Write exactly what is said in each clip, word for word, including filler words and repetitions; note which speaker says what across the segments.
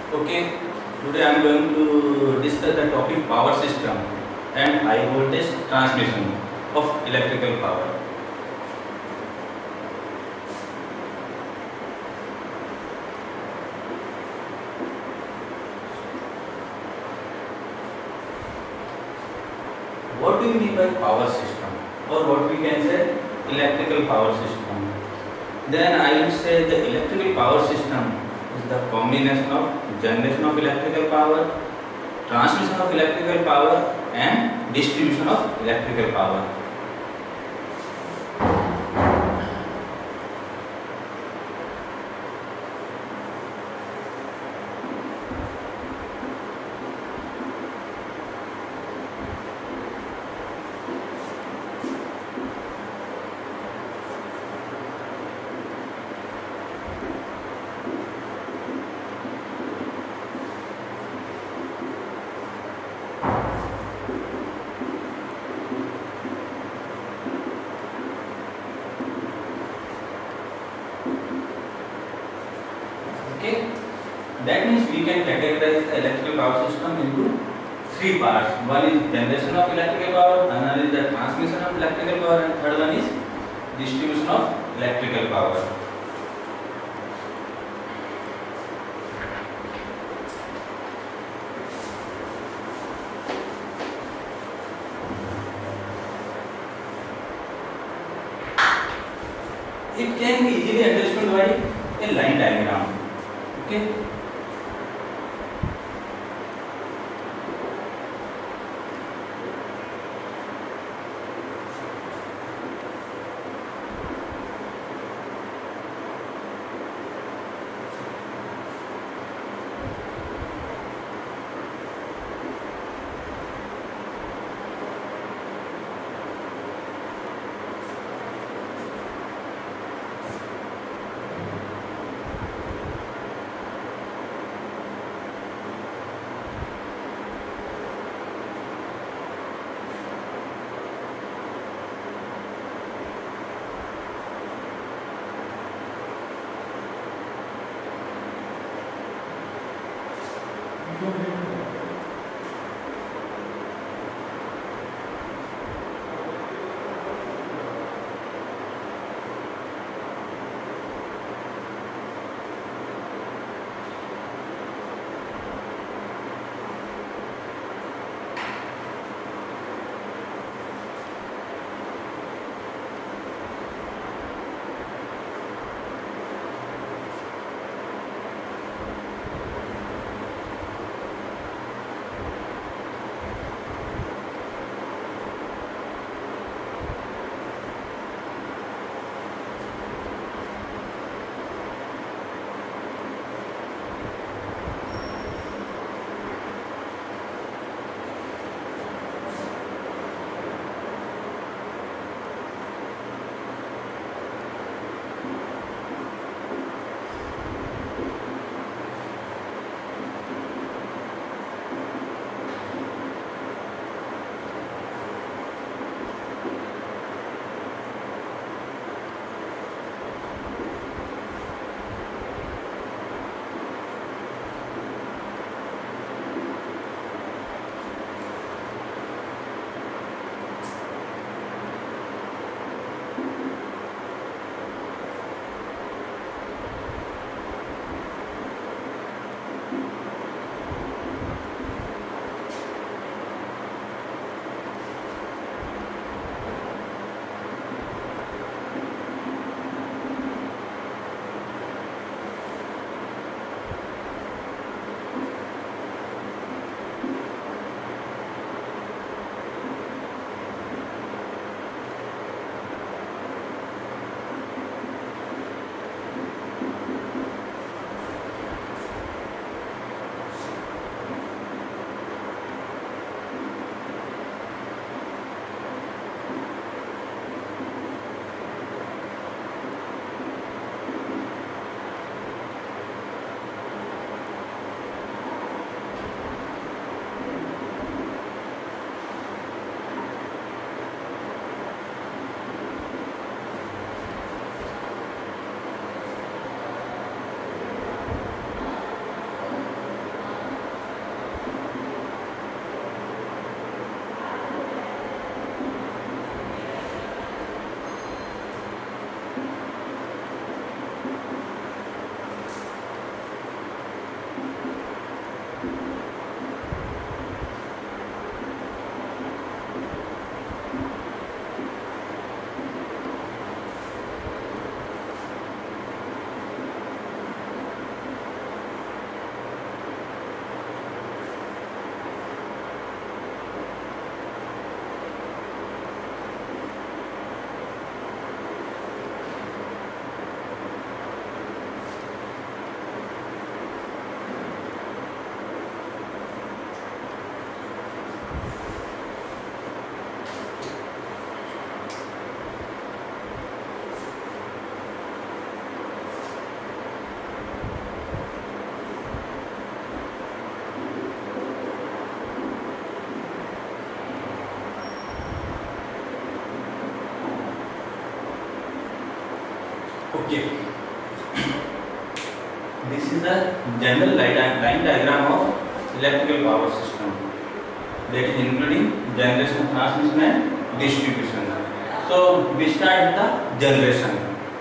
Speaker 1: Okay, today I am going to discuss the topic power system and high voltage transmission of electrical power. What do you mean by power system, or what we can say electrical power system? Then I will say the electrical power system is the combination of generation of electrical power, transmission of electrical power and distribution of electrical power. Okay, that means we can categorize the electrical power system into three parts. One is generation of electrical power, another is the transmission of electrical power, and third one is distribution of electrical power. It can be easily understood by a line diagram. Okay. Okay. This is the general line diagram of electrical power system, that is including generation, transmission and distribution. So we start with the generation.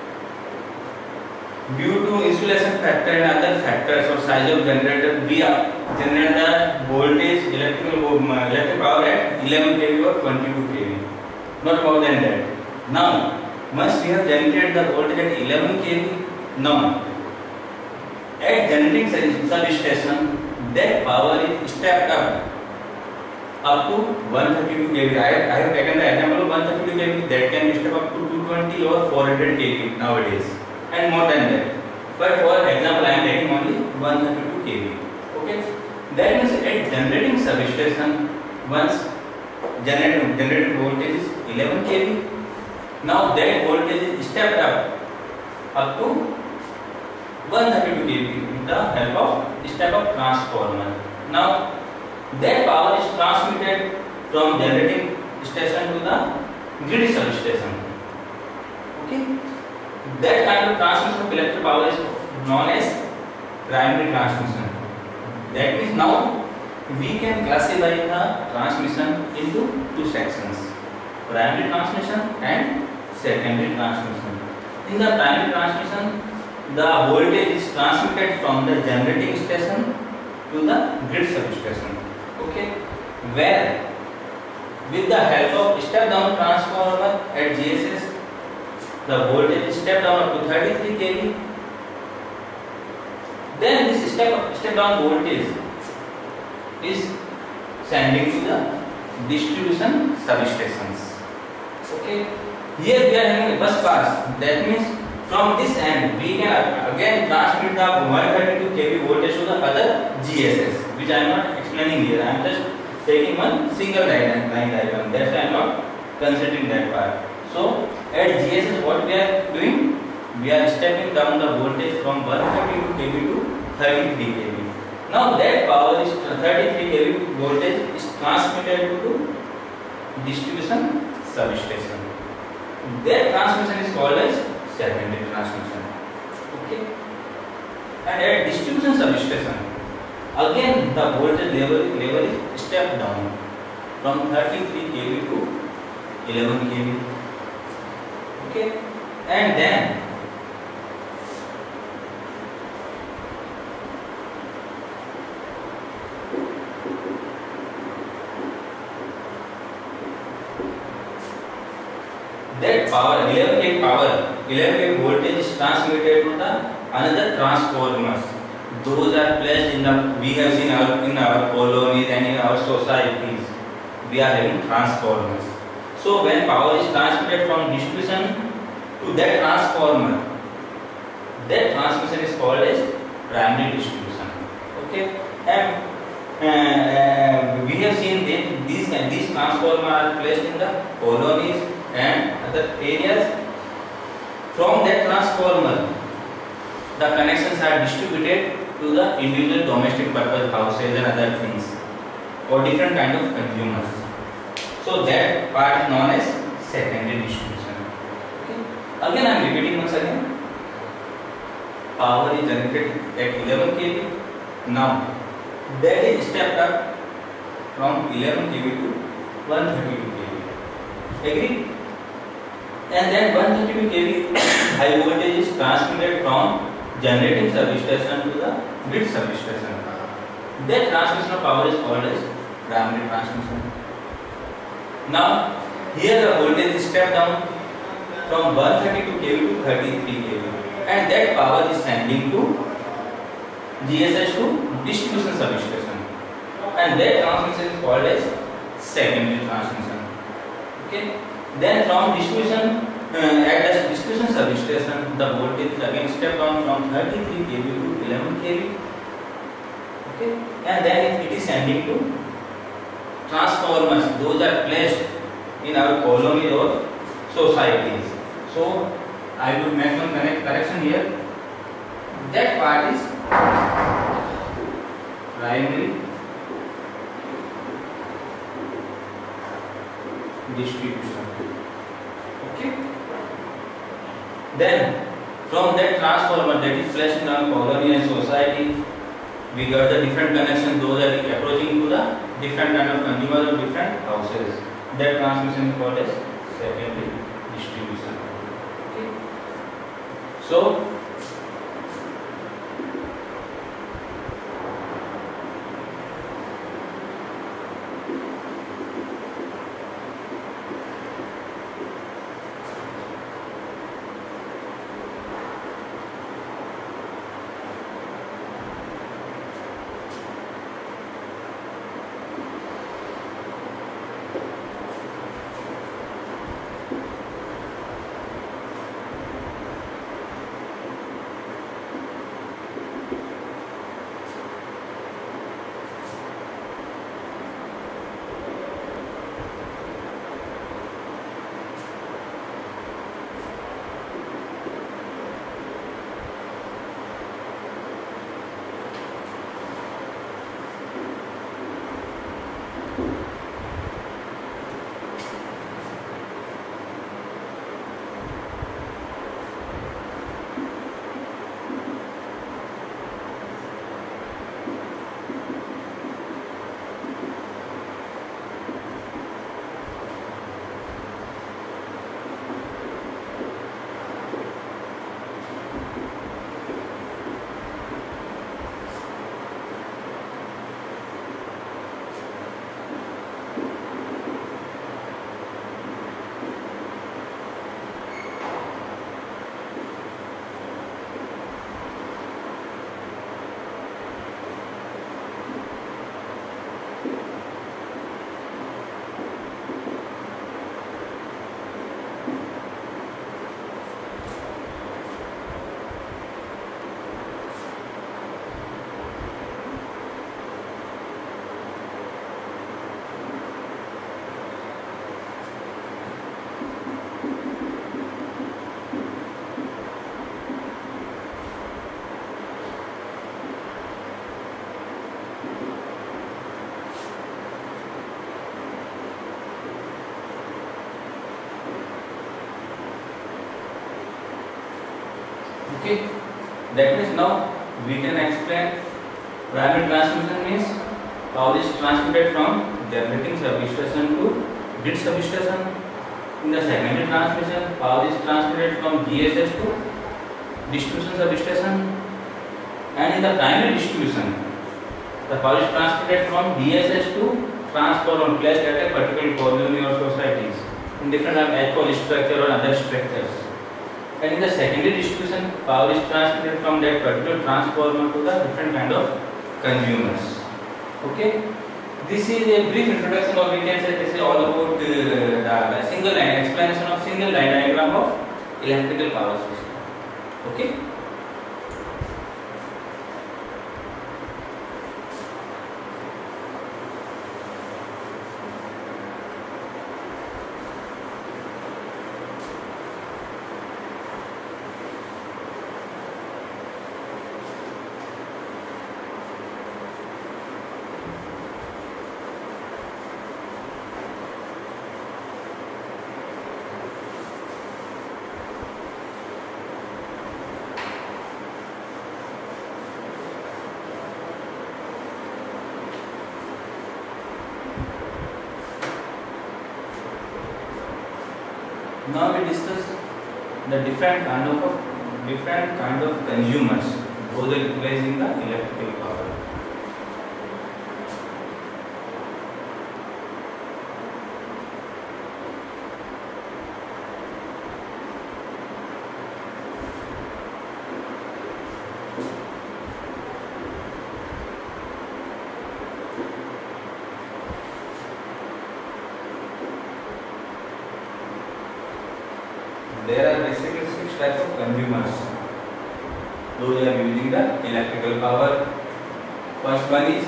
Speaker 1: Due to insulation factor and other factors or size of generator, we generate the voltage electrical electric power at eleven k V or twenty-two k V, not more than that. Now, once we have generated the voltage at eleven k V, now at generating substation, that power is stepped up up to one thirty-two k V. I have, I have taken the example of one thirty-two k V, that can be stepped up to two twenty or four hundred k V nowadays, and more than that. But for example, I am taking only one thirty-two k V. Okay, that means at generating substation, once generated generated voltage is eleven k V. Now that voltage is stepped up up to one thirty-two k V with the help of step up transformer. Now that power is transmitted from generating station to the grid substation. Okay, that kind of transmission of electric power is known as primary transmission. That means now we can classify the transmission into two sections: primary transmission and secondary transmission. In the primary transmission, the voltage is transmitted from the generating station to the grid substation. Okay, where with the help of step down transformer at G S S, the voltage is stepped down up to thirty-three k V. Then this step up, step down voltage is sending to the distribution substations. Okay, here we are having a bus bars. That means from this end we can again transmit the one thirty-two k V voltage to the other G S S, which I am not explaining here. I am just taking one single line diagram. That's why I am not considering that part. So at G S S, what we are doing? We are stepping down the voltage from one thirty-two k V to thirty-three k V. Now that power is thirty-three k V voltage is transmitted to distribution substation. That transmission is called as secondary transmission. Okay. And at distribution substation, again the voltage level level is stepped down from thirty-three k V to eleven k V. Okay, and then that power eleven k V power eleven k V voltage is transmitted to the another transformers. Those are placed in the, we have seen our in our colonies and in our societies, we are having transformers. So when power is transmitted from distribution to that transformer, that transmission is called as primary distribution. Okay, and uh, uh, we have seen that these these transformers are placed in the colonies and other areas. From that transformer, the connections are distributed to the individual domestic purpose houses and other things, or different kind of consumers. So that part is known as secondary distribution. Okay. Again, I am repeating once again. Power is generated at eleven k V. Now that is stepped up from eleven k V to one thirty-two k V. Agree? And then one thirty-two k V high voltage is transmitted from generating substation to the grid substation. That transmission of power is called as primary transmission. Now here the voltage is stepped down from one thirty-two k V to thirty-three k V, and that power is sending to G S S to distribution substation, and that transmission is called as secondary transmission. Okay. Then from distribution uh, at the distribution substation, the voltage is again stepped down from thirty-three k V to eleven k V. Okay, and then it is sending to transformers. Those are placed in our colonies or societies. So I would make one correction here. That part is primary distribution. Okay. Then From that transformer that is placed in our colony and society, we got the different connections. Those are approaching to the different kind of consumers of different houses. That transmission is called as secondary distribution. Okay. So okay, that means now we can explain primary transmission means power is transmitted from generating substation to grid substation. In the secondary transmission, power is transmitted from G S S to distribution substation, and in the primary distribution, the power is transmitted from D S S to transformer placed at a particular colony or societies in different equal structure or other structures. And in the secondary distribution, power is transmitted from that particular transformer to the different kind of consumers. Okay, this is a brief introduction, or we can say this is all about uh, the single line explanation of single line diagram of electrical power system. Okay. Now we discuss the different kind of different kind of consumers who are utilizing the electrical power. There are basically six types of consumers. Those are using the electrical power. First one is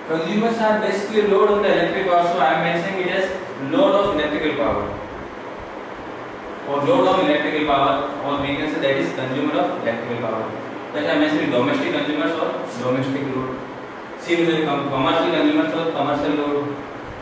Speaker 1: Consumers are basically load on the electric power, so I am mentioning it as load of electrical power, or load of electrical power, or we can say that is consumer of electrical power. That I am mentioning domestic consumers or domestic load. Similarly, commercial consumers or commercial load.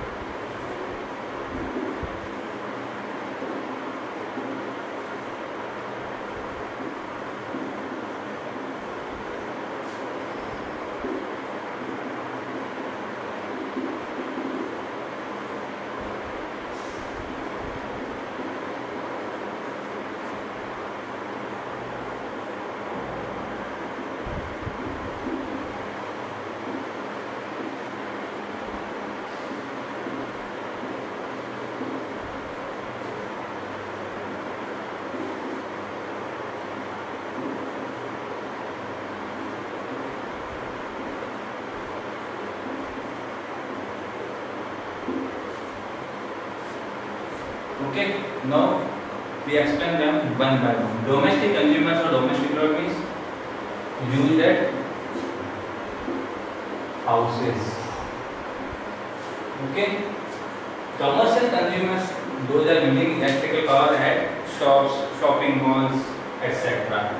Speaker 1: Okay, now we explain them one by one. Domestic consumers or domestic load means used at houses. Okay, commercial consumers, those are using electrical power at shops, shopping malls, et cetera.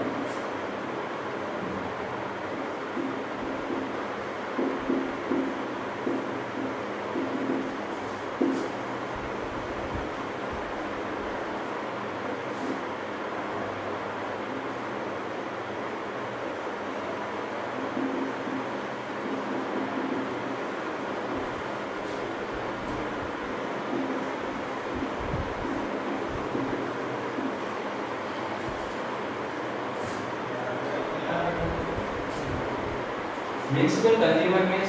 Speaker 1: Municipal consumer means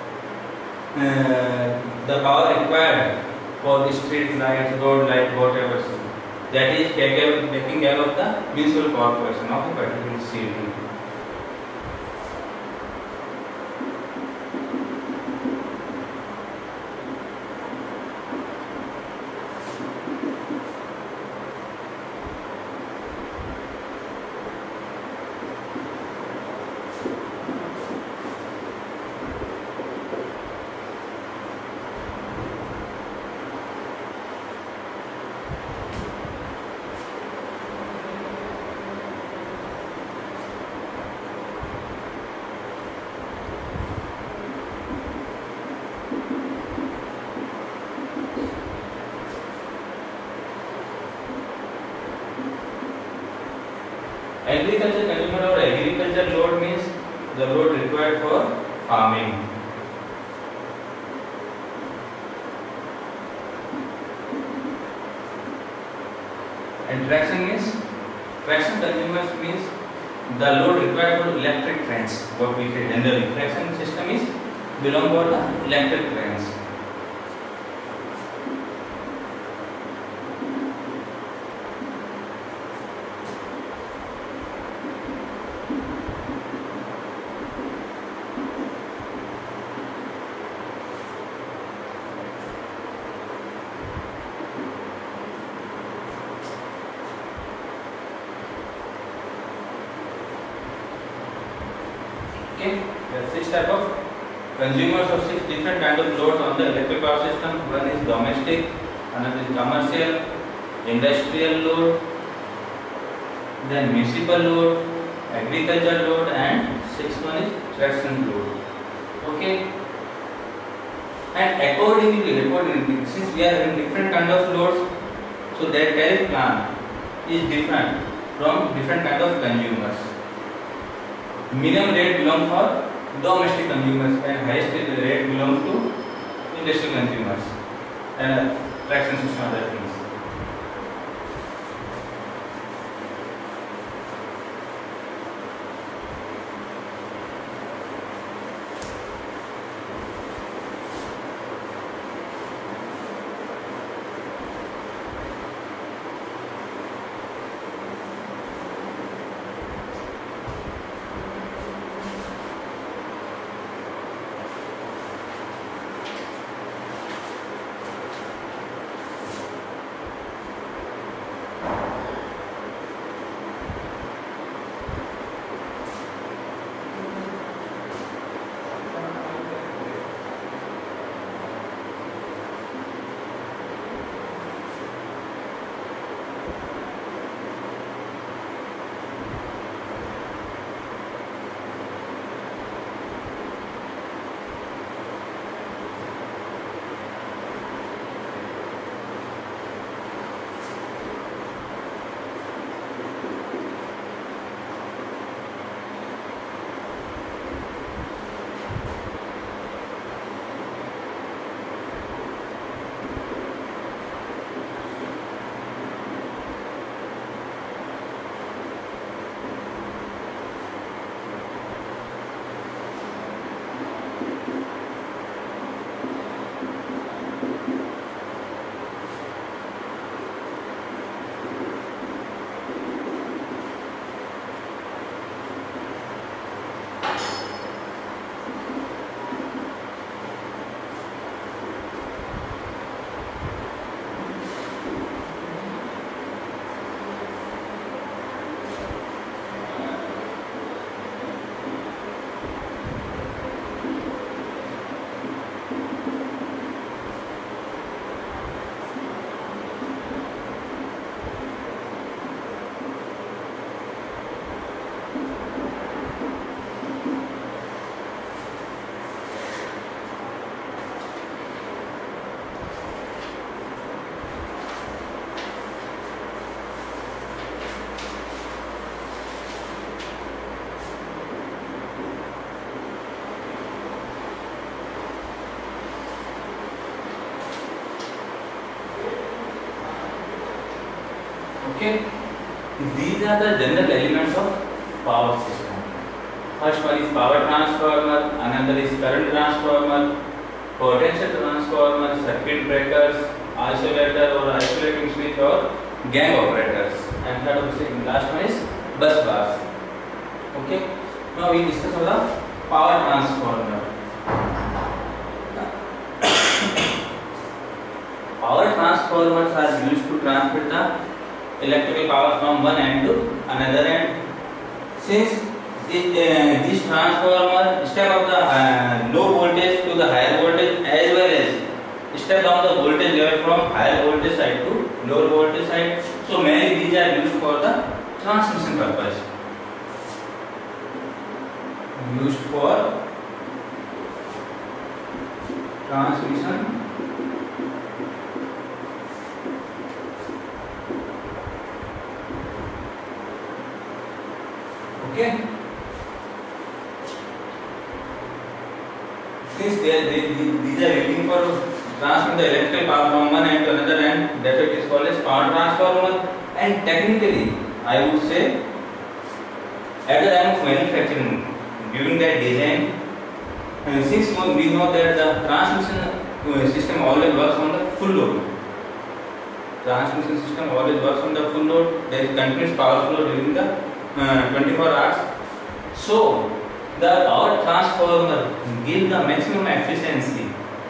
Speaker 1: uh, the power required for the street lights, road light, whatever. That is taking care of the municipal corporation of a particular city. Agriculture consumer or agriculture load means the load required for farming. And traction means traction consumers means the load required for electric trains. What we say generally traction system is belong for the electric trains. Okay, there are six type of consumers or six different kind of loads on the electric power system. One is domestic, another is commercial, industrial load, then municipal load, agricultural load, and sixth one is traction load. Okay, and accordingly, accordingly, since we are having different kind of loads, so their tariff plan is different from different kind of consumers. Minimum rate belongs for domestic consumers and highest rate belongs to industrial consumers and traction system other things. Okay, these are the general elements of power system. First one is power transformer, another is current transformer, potential transformer, circuit breakers, isolator or isolating switch or gang operators, and third of last one is bus bars. Okay, now we discuss about the power transformer. Power transformers are used to transmit the electrical power from one end to another end. Since this, uh, this transformer step up the uh, low voltage to the higher voltage, as well as step down the voltage level from higher voltage side to lower voltage side, so mainly these are used for the transmission purpose. Used for transmission okay. Since they, they, these are using for transmitting the electrical power from one end to another end, that it is called as power transformer. And technically, I would say, at the time of manufacturing, during that design, uh, since we know that the transmission system always works on the full load, transmission system always works on the full load. There is continuous power flow during the uh, twenty-four hours. So the power transformer gives the maximum efficiency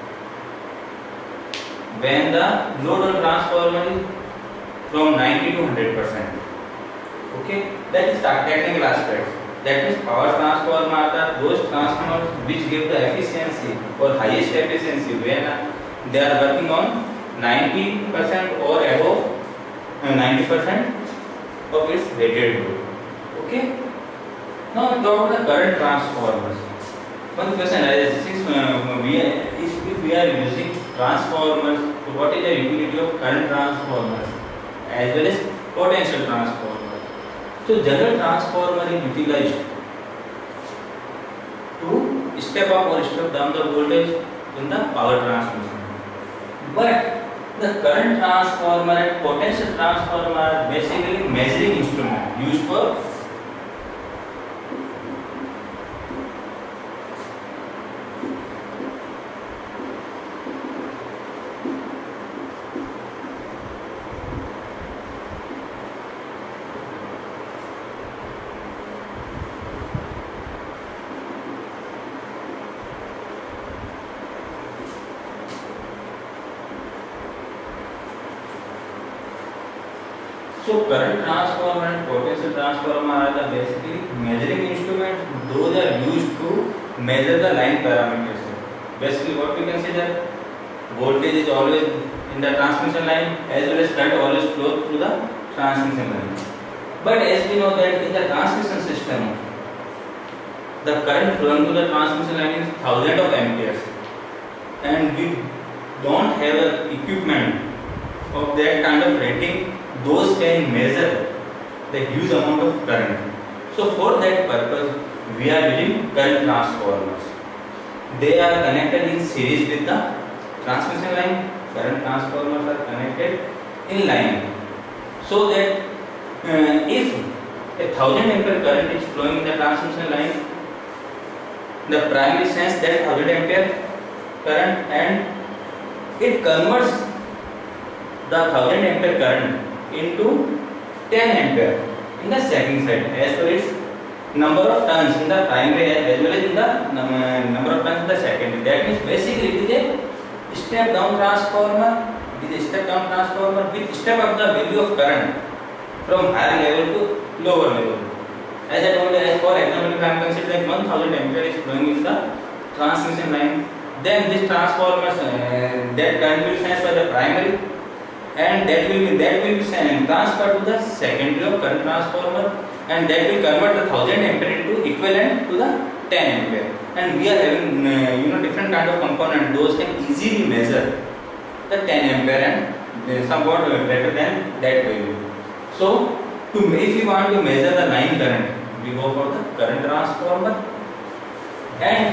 Speaker 1: when the load on transformer is from ninety to one hundred percent. Okay, that is the technical aspect. That means power transformer are those transformers which give the efficiency or highest efficiency when they are working on ninety percent or above uh, ninety percent of its rated load. Okay. Now we talk about the current transformers. One question is, since uh, we are, if we are using transformers, so what is the utility of current transformers as well as potential transformers? So general transformer is utilized to step up or step down the voltage in the power transmission. But the current transformer and potential transformer are basically measuring instrument used for So current transformer and potential transformer are the basically measuring instruments. Those are used to measure the line parameters. Basically, what we can say that voltage is always in the transmission line as well as current always flow through the transmission line. But as we know that in the transmission system, the current flowing to the transmission line is thousand of amperes, and we don't have a equipment of that kind of rating. Those can measure the huge amount of current. So for that purpose, we are using current transformers. They are connected in series with the transmission line. Current transformers are connected in line, so that uh, if a thousand ampere current is flowing in the transmission line, the primary sense that thousand ampere current and it converts the thousand ampere current into ten ampere in the second side as per its number of turns in the primary as well as in the number of turns in the secondary. That means basically it is a step down transformer. It is a step down transformer which step up the value of current from higher level to lower level. As I told you, as for example, if I am considering one thousand ampere is flowing in the transmission line, then this transformer uh, that current will sense by the primary, and that will be that will be transferred to the secondary of current transformer, and that will convert the thousand ampere into equivalent to the ten ampere. And we are having uh, you know different kind of component. Those can easily measure the ten ampere and uh, somewhat better than that value. So to if you want to measure the line current, we go for the current transformer, and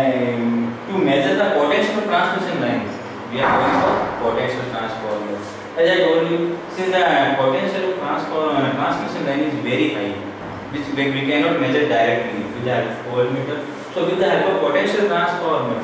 Speaker 1: uh, to measure the potential transmission lines, we are going for potential transformers. as I told you, since the potential transfer uh, transmission line is very high, which we, we cannot measure directly with the voltmeter. So with the help of potential transformer,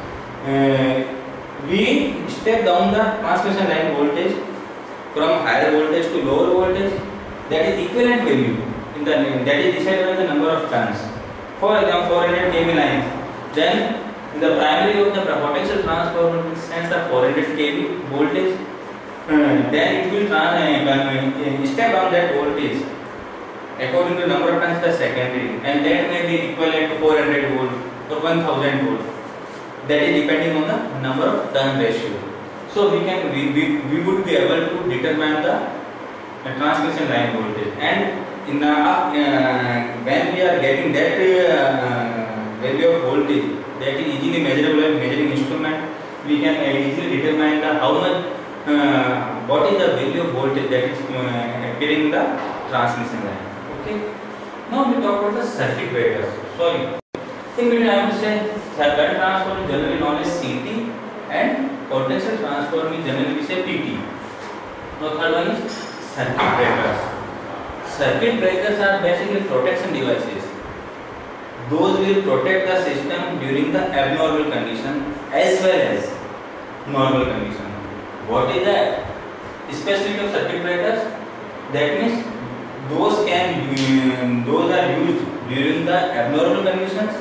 Speaker 1: uh, we step down the transmission line voltage from higher voltage to lower voltage. That is equivalent value in the that is decided by the number of turns. For example, four hundred kV lines. Then in the primary of the potential transformer stands the four hundred kV voltage. Uh, then it will trans, uh, step down that voltage according to number of turns the secondary, and that may be equivalent to four hundred volt or one thousand volt. That is depending on the number of turn ratio. So we can we, we, we would be able to determine the uh, transmission line voltage, and in the, uh, when we are getting that uh, value of voltage, that is easily measurable by measuring instrument, we can uh, easily determine the how much uh, what is the value of voltage that is uh, appearing in the transmission line. Okay. Now we talk about the circuit breakers. Sorry. In between I will say current transformer is generally known as C T and potential transformer is generally we say P T. Now third one is circuit breakers. Circuit breakers are basically protection devices. Those will protect the system during the abnormal condition as well as normal condition. What is the specialty of circuit breakers? That means those can um, those are used during the abnormal conditions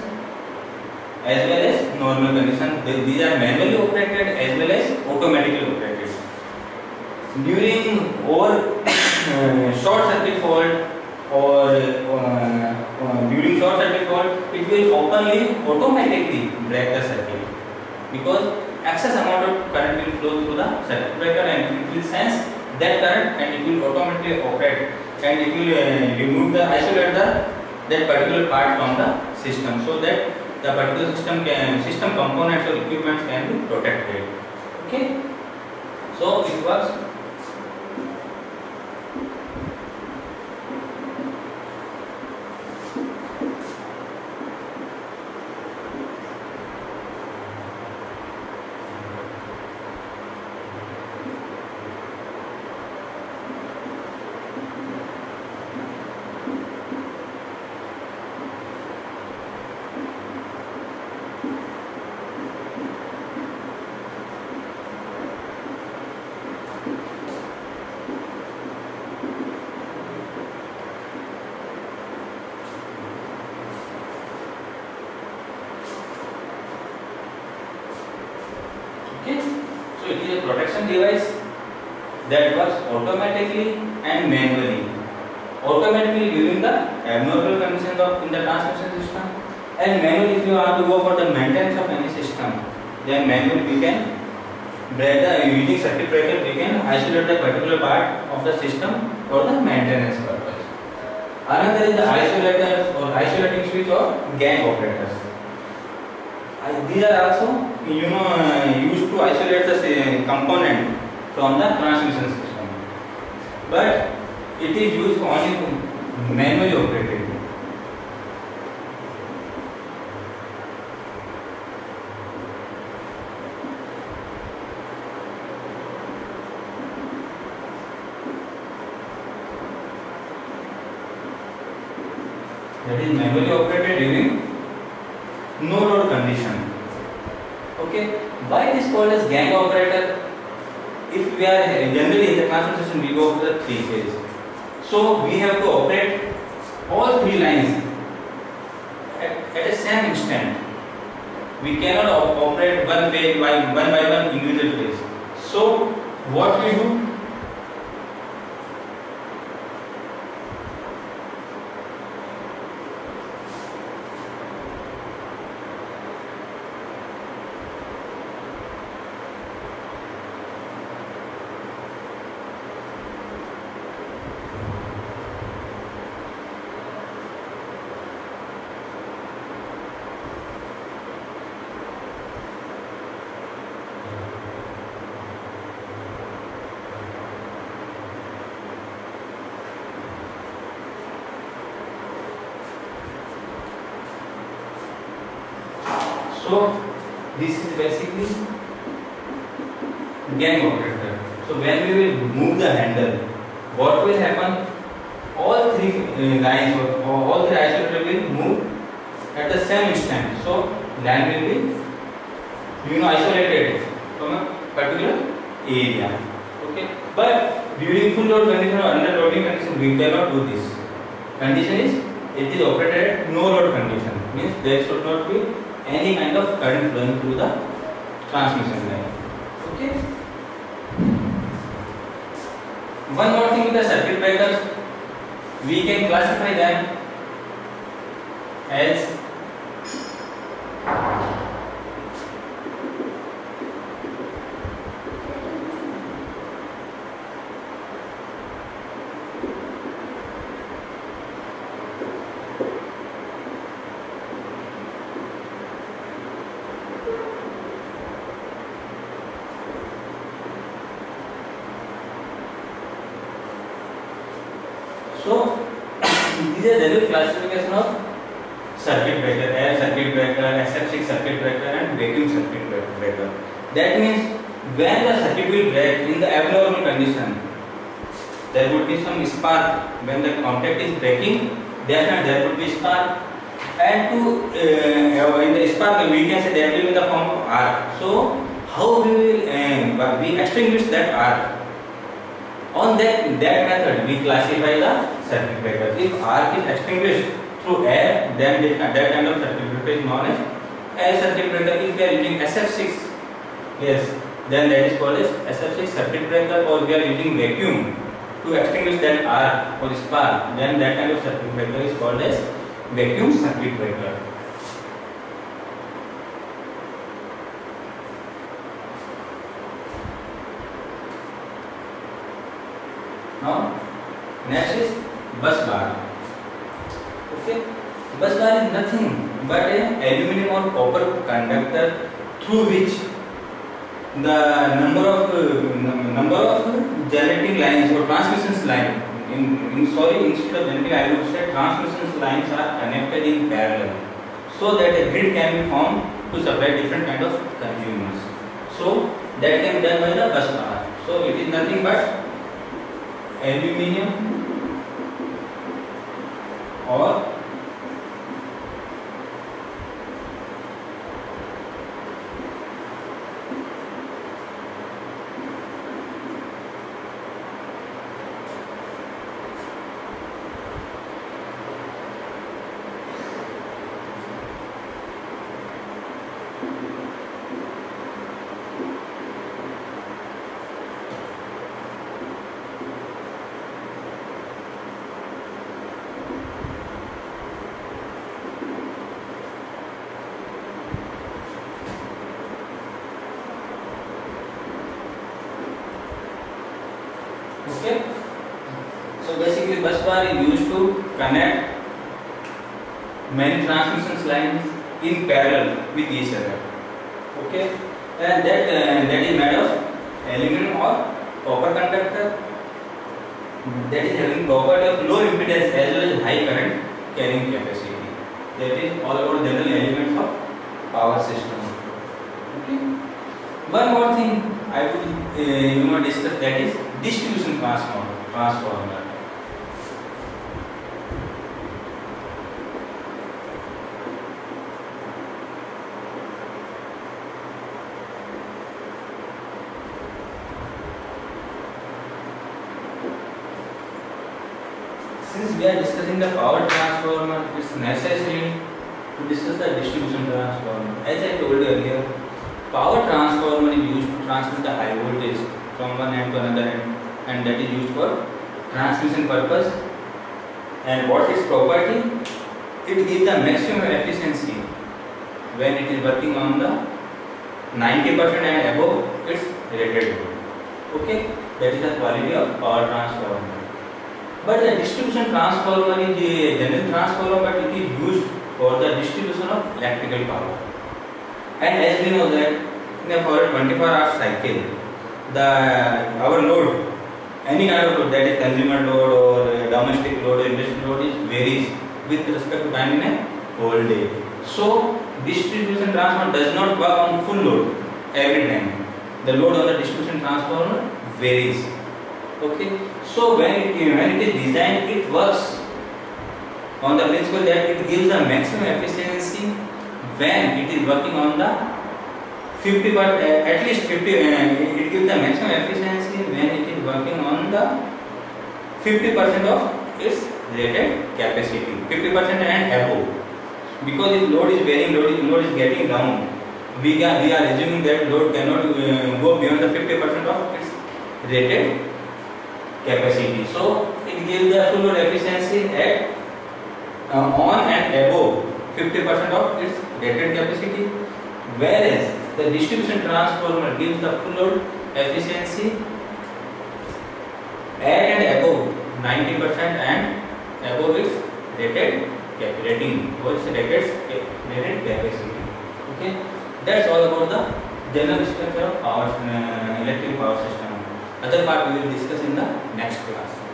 Speaker 1: as well as normal conditions. These are manually operated as well as automatically operated. During or uh, short circuit fault or uh, uh, during short circuit fault, it will openly automatically break the circuit because excess amount of current will flow through the circuit breaker and it will sense that current and it will automatically operate, and it will uh, remove the isolate the that particular part from the system, so that the particular system can system components or equipments can be protected. Okay, so it works. Okay, so it is a protection device that works automatically and manually. Automatically during the abnormal conditions of in the transmission system, and manually if you want to go for the maintenance of any system, then manually we can break the using circuit breaker we can isolate the particular part of the system for the maintenance purpose. Another is the isolators or isolating switch or gang operators. These are also you know uh, used to isolate the component from the transmission system, but it is used only manually operated. That is manually operated during no load condition. Okay, why it is called as gang operator? If we are generally in the transmission system, we go for the three phase. So we have to operate all three lines at, at the same instant. We cannot op operate one phase by one by one individual phase. So what we do? So this is basically gang operator. So when we will move the handle, what will happen? All three uh, lines or all three isolators will move at the same instant. So line will be, you know, isolated from a particular area. Okay. But during full load condition or under loading condition, we cannot do this. Condition is it is operated at no load condition. Means there should not be any kind of current flowing through the transmission line. Okay. One more thing with the circuit breakers, we can classify them as so these are the new classification of circuit breaker, air circuit breaker, aseptic circuit breaker and vacuum circuit breaker. That means when the circuit will break in the abnormal condition, there would be some spark. When the contact is breaking, then there would be spark, and to uh, in the spark we can say that will be in the form of arc. So how we will uh, we extinguish that arc? On that that method we classify the circuit breaker. If arc is extinguished through air, then that kind of circuit breaker is known as air circuit breaker. If we are using S F six, yes, then that is called as S F six circuit breaker, or we are using vacuum to extinguish that arc or spark, then that kind of circuit breaker is called as vacuum circuit breaker. Now, next is bus bar. Okay, bus bar is nothing but an aluminum or copper conductor through which the number of uh, number of generating lines or transmission lines. In, in sorry, instead of generating, I would say transmission lines are connected in parallel, so that a grid can be formed to supply different kind of consumers. So that can be done by the bus bar. So it is nothing but aluminum or okay. So basically bus bar is used to connect many transmission lines in parallel with each other. Okay, and that uh, that is made of aluminum or copper conductor that is having property of low impedance as well as high current carrying capacity. That is all about general elements of power system. Okay. One more thing I would uh, you know discuss, that is distribution transformer. Transformer. Since we are discussing the power transformer, it's necessary to discuss the distribution transformer. As I told you earlier, power transformer is used to transmit the high voltage from one end to another end, and that is used for transmission purpose. And what is property? It gives the maximum efficiency when it is working on the ninety percent and above its rated load. Okay, that is the quality of power transformer. But the distribution transformer is a general transformer, but it is used for the distribution of electrical power. And as we know that in a for a twenty-four hour cycle, the our load, any kind of load, that is consumer load or domestic load or industrial load, is varies with respect to time in a whole day. So distribution transformer does not work on full load every time. The load on the distribution transformer varies. Okay, so when it, when it is designed, it works on the principle that it gives the maximum efficiency when it is working on the fifty but uh, at least fifty. Uh, it gives the maximum efficiency when it is working on the fifty percent of its rated capacity, fifty percent and above. Because if load is varying, load is, load is getting down, we are, we are assuming that load cannot uh, go beyond the fifty percent of its rated capacity. So it gives the full load efficiency at uh, on and above fifty percent of its rated capacity, whereas the distribution transformer gives the full load efficiency at and above ninety percent and above its rated rating or its rated rated capacity. Okay, that's all about the general structure of power uh, electric power system. Other part we will discuss in the next class.